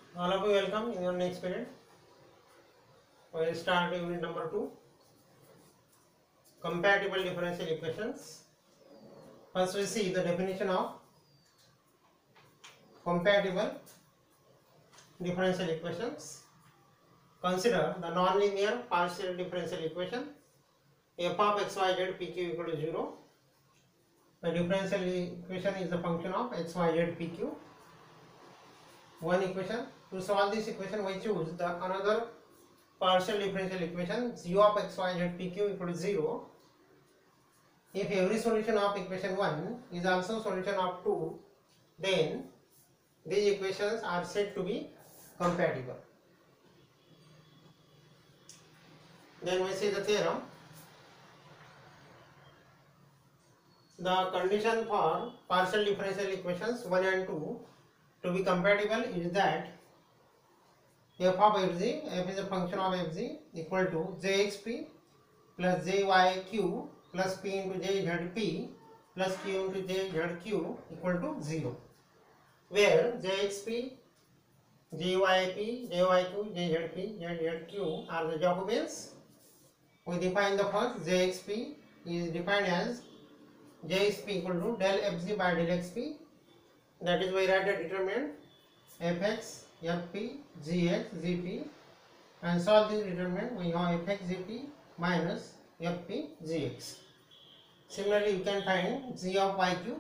All of you welcome in your next period. We will start unit number 2, compatible differential equations. First we see the definition of compatible differential equations. Consider the nonlinear partial differential equation f of xyz pq equal to 0. The differential equation is the function of xyz pq. One equation. To solve this equation we choose the another partial differential equation u of xyz pq equal to 0. If every solution of equation 1 is also solution of 2, then these equations are said to be compatible. Then we see the theorem. The condition for partial differential equations 1 and 2 to be compatible is that f of fg, f is a function of fg, equal to jxp plus jyq plus p into jzp plus q into jzq equal to 0, where jxp, jyp, jyq, jzp, jzq are the Jacobians. We define the first. jxp is defined as jxp equal to del fg by del xp, that is we write the determinant fx, fp, gx, gp, and solve this determinant. We have fx gp minus fp gx. Similarly, you can find g of yq.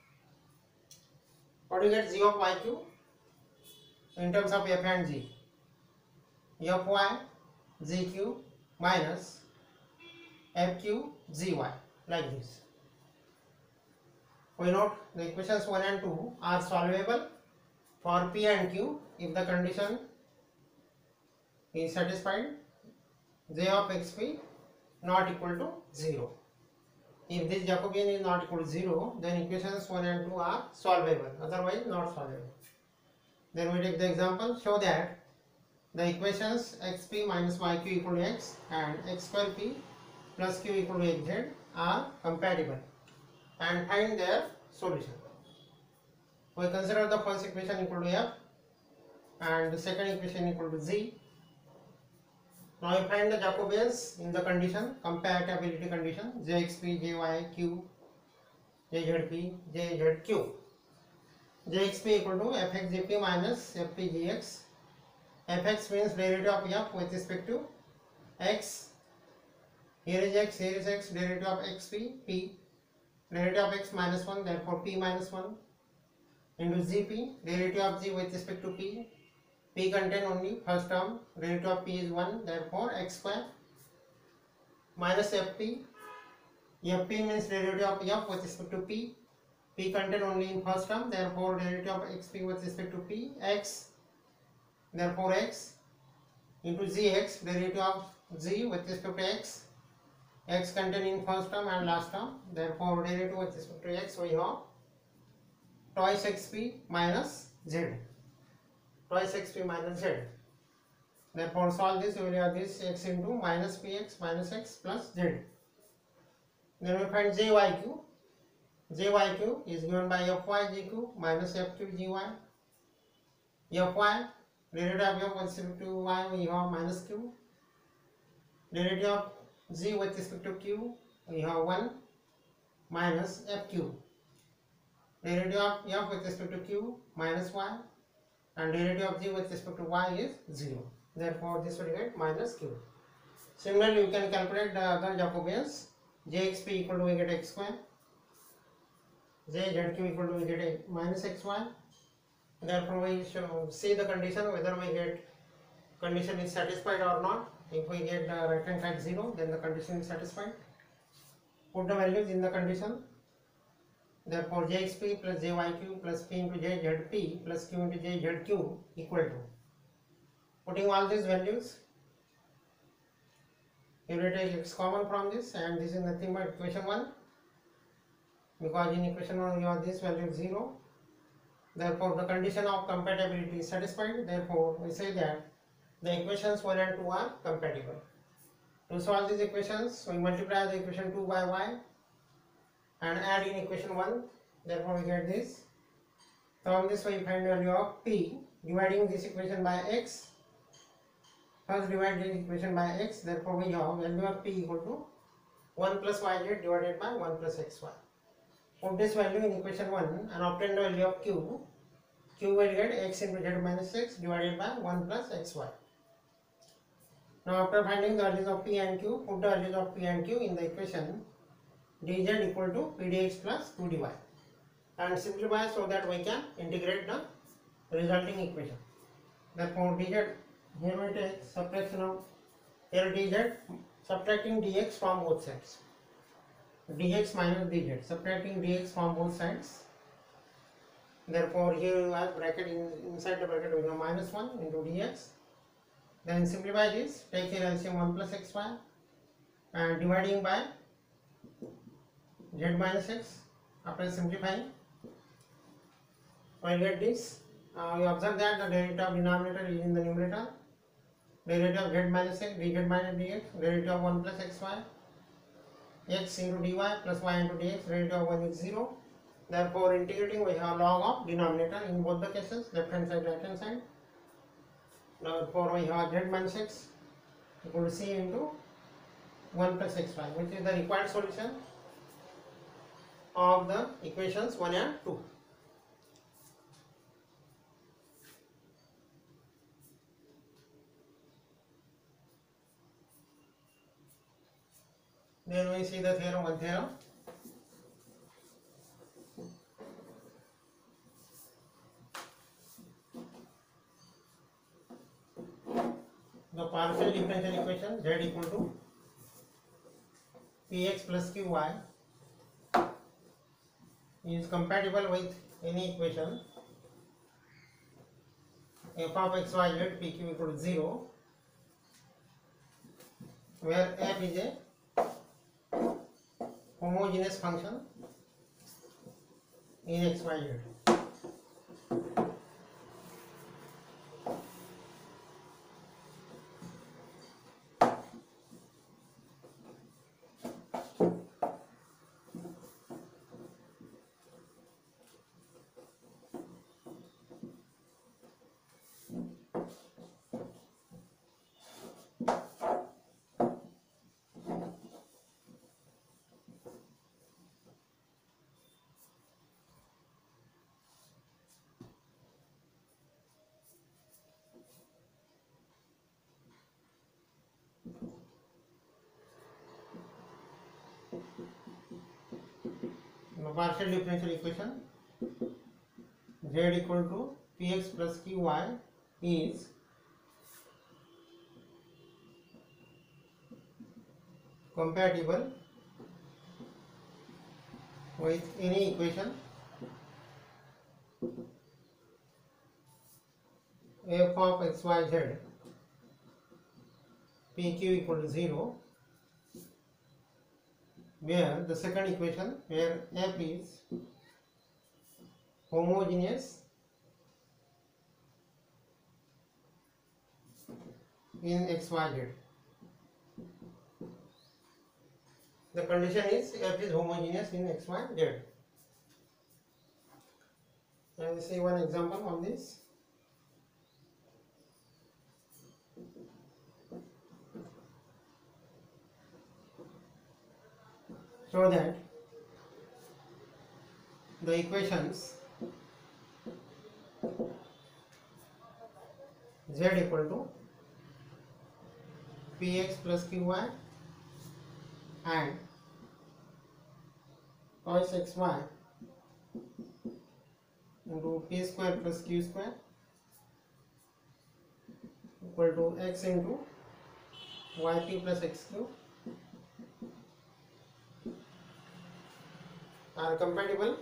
What do you get g of yq in terms of f and g? fy gq minus fq gy, like this. We note the equations 1 and 2 are solvable for p and q if the condition is satisfied, j of xp not equal to 0. If this Jacobian is not equal to 0, then equations 1 and 2 are solvable, otherwise not solvable. Then we take the example. Show that the equations xp minus yq equal to x and x square p plus q equal to xz are compatible, and find their solution. We consider the first equation equal to f and the second equation equal to z. Now we find the Jacobians in the condition, compatibility condition, jxp, jyq, jzp, jzq. jxp equal to fx gp minus fp gx. fx means derivative of f with respect to x. Here is x, here is x, derivative of xp, p. Derivative of x minus 1, therefore p minus 1, into gp, derivative of g with respect to p. P contain only first term, derivative of p is 1, therefore x square, minus fp. fp means derivative of f with respect to p. P contain only in first term, therefore derivative of xp with respect to p, x, therefore x, into gx, derivative of g with respect to x. X contain in first term and last term, therefore derivative with respect to x we have twice xp minus z. Twice xp minus z. Therefore solve this, we will have this x into minus px minus x plus z. Then we find jyq. jyq is given by fy gq minus fq gy. fy, derivative of f with respect to y we have minus q. Derivative of g with respect to q we have 1 minus fq. Derivative of f with respect to q minus y, and derivative of g with respect to y is 0. Therefore this will get minus q. Similarly, you can calculate the other Jacobians. jxp equal to we get x square, jzq equal to we get minus xy. Therefore we should see the condition whether we get condition is satisfied or not. If we get the right hand side 0, then the condition is satisfied. Put the values in the condition. Therefore jxp plus jyq plus p into jzp plus q into jzq equal to, putting all these values, you will take x common from this, and this is nothing but equation 1, because in equation 1 you have this value 0. Therefore the condition of compatibility is satisfied. Therefore we say that the equations 1 and 2 are compatible. To solve these equations, we multiply the equation 2 by y and add in equation 1, therefore we get this. From this we find value of p dividing this equation by x. First divide this equation by x, therefore we have value of p equal to 1 plus yz divided by 1 plus xy. Put this value in equation 1 and obtain the value of q. Q will get x into z minus x divided by 1 plus xy. Now after finding the values of p and q, put the values of p and q in the equation dz equal to p dx plus 2 dy and simplify so that we can integrate the resulting equation. Therefore dz, here we take subtraction of here dz, subtracting dx from both sides, dx minus dz, subtracting dx from both sides. Therefore here you have bracket, inside the bracket we have minus 1 into dx. Then simplify this, take here LCM 1 plus xy and dividing by z minus x. After simplifying, I will get this. You observe that the derivative of denominator is in the numerator. Derivative of z minus x, dz minus dx, derivative of 1 plus xy, x into dy plus y into dx, derivative of 1 is 0. Therefore integrating we have log of denominator in both the cases, left hand side, right hand side. Therefore we have z minus x equal to c into 1 plus xy, which is the required solution of the equations 1 and 2. Then we see the theorem, one theorem. The partial differential equation z equal to px plus qy is compatible with any equation f of x, y, z, pq equal to 0, where f is a homogeneous function in x, y, z. The partial differential equation z equal to px plus qy is compatible with any equation f of x, y, z, pq equal to 0, where the second equation, where f is homogeneous in x, y, z. The condition is f is homogeneous in x, y, z. Let me see one example on this. So that the equations z equal to px plus qy and cos xy into p square plus q square equal to x into yp plus xq are compatible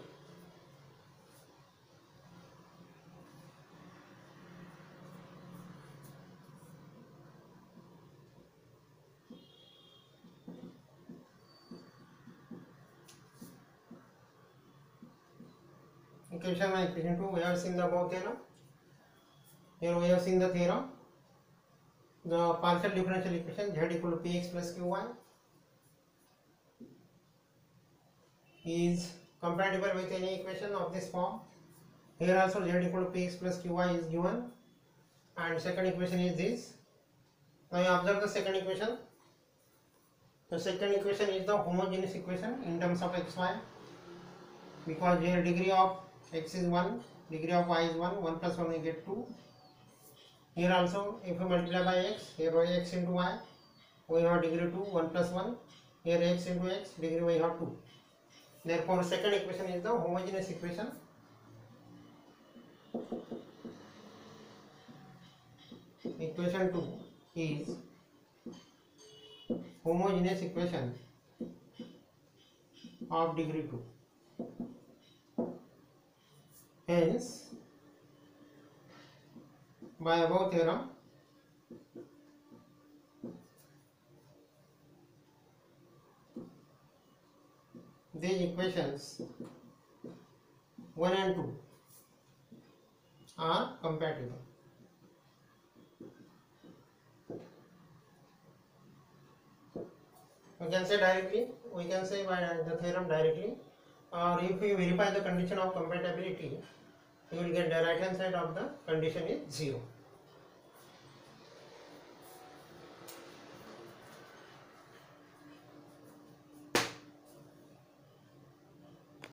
equation 1, equation 2. We have seen the above theorem. Here we have seen the theorem. The partial differential equation z equal to px plus qy is compatible with any equation of this form Here also z equal to px plus qy is given, and second equation is this. Now you observe the second equation. The second equation is the homogeneous equation in terms of xy, because here degree of x is 1, degree of y is 1, 1 plus 1 we get 2. Here also if we multiply by x, here by x into y, we have degree 2, 1 plus 1, here x into x, degree we have 2. Therefore second equation is the homogeneous equation. Equation 2 is homogeneous equation of degree 2. Hence, by above theorem, these equations 1 and 2 are compatible. We can say directly, we can say by the theorem directly, or if we verify the condition of compatibility, you will get the right hand side of the condition is 0.